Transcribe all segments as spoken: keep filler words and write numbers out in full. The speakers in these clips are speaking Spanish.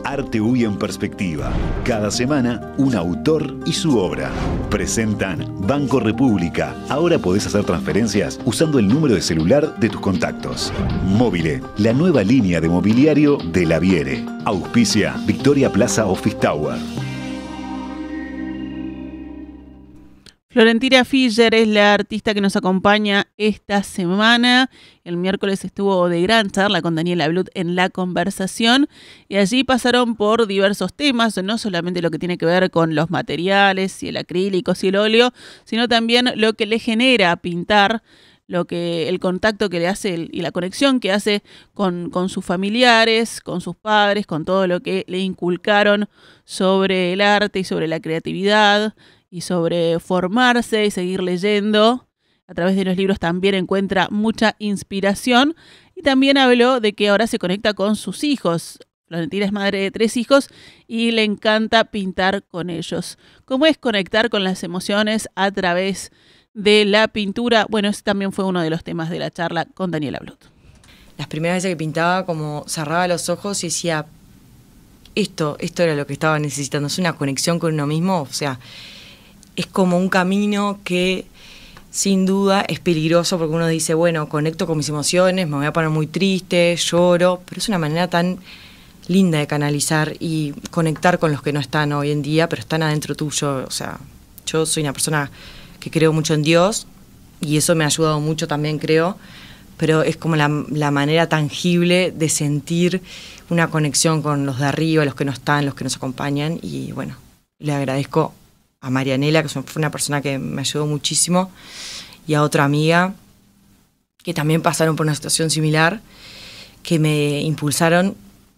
Arte U Y en perspectiva. Cada semana, un autor y su obra. Presentan Banco República. Ahora podés hacer transferencias usando el número de celular de tus contactos. Móvile, la nueva línea de mobiliario de La Viere. Auspicia Victoria Plaza Office Tower. Florentina Fischer es la artista que nos acompaña esta semana. El miércoles estuvo de gran charla con Daniela Blut en La Conversación y allí pasaron por diversos temas, no solamente lo que tiene que ver con los materiales y el acrílico y el óleo, sino también lo que le genera pintar, lo que el contacto que le hace y la conexión que hace con, con sus familiares, con sus padres, con todo lo que le inculcaron sobre el arte y sobre la creatividad, y sobre formarse y seguir leyendo. A través de los libros también encuentra mucha inspiración y también habló de que ahora se conecta con sus hijos. Florentina es madre de tres hijos y le encanta pintar con ellos. ¿Cómo es conectar con las emociones a través de la pintura? Bueno, ese también fue uno de los temas de la charla con Daniela Blut. Las primeras veces que pintaba, como cerraba los ojos y decía, esto, esto era lo que estaba necesitando, es una conexión con uno mismo, o sea, es como un camino que sin duda es peligroso porque uno dice, bueno, conecto con mis emociones, me voy a poner muy triste, lloro, pero es una manera tan linda de canalizar y conectar con los que no están hoy en día, pero están adentro tuyo. O sea, yo soy una persona que creo mucho en Dios y eso me ha ayudado mucho también, creo, pero es como la, la manera tangible de sentir una conexión con los de arriba, los que no están, los que nos acompañan y bueno, le agradezco a Marianela, que fue una persona que me ayudó muchísimo, y a otra amiga que también pasaron por una situación similar, que me impulsaron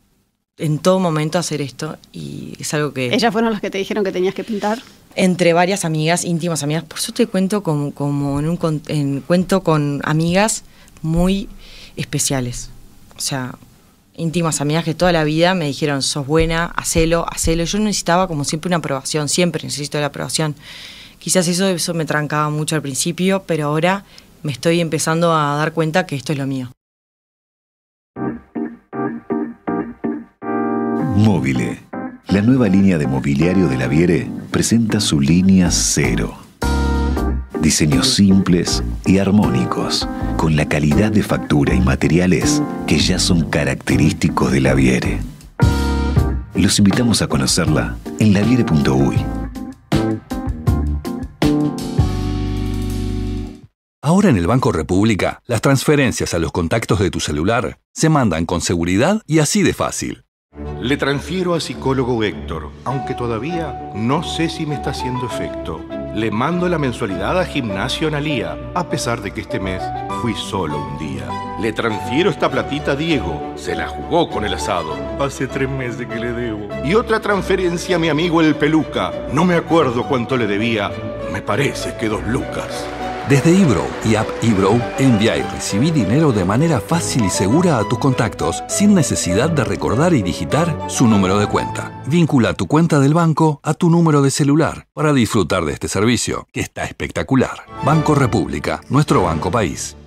en todo momento a hacer esto, y es algo que... ¿Ellas fueron las que te dijeron que tenías que pintar? Entre varias amigas, íntimas amigas, por eso te cuento como, como en un en, cuento con amigas muy especiales, o sea, íntimas amigas que toda la vida me dijeron, sos buena, hacelo, hacelo. Yo necesitaba como siempre una aprobación, siempre necesito la aprobación. Quizás eso, eso me trancaba mucho al principio, pero ahora me estoy empezando a dar cuenta que esto es lo mío. Móvile, la nueva línea de mobiliario de La Viere, presenta su línea cero. Diseños simples y armónicos, con la calidad de factura y materiales que ya son característicos de La Viere. Los invitamos a conocerla en laviere punto uy. Ahora en el Banco República, las transferencias a los contactos de tu celular se mandan con seguridad y así de fácil. Le transfiero a psicólogo Héctor, aunque todavía no sé si me está haciendo efecto. Le mando la mensualidad a Gimnasio Analía, a pesar de que este mes fui solo un día. Le transfiero esta platita a Diego, se la jugó con el asado. Hace tres meses que le debo. Y otra transferencia a mi amigo el Peluca. No me acuerdo cuánto le debía, me parece que dos lucas. Desde eBrow y App eBrow, envía y recibí dinero de manera fácil y segura a tus contactos, sin necesidad de recordar y digitar su número de cuenta. Vincula tu cuenta del banco a tu número de celular para disfrutar de este servicio, que está espectacular. Banco República, nuestro banco país.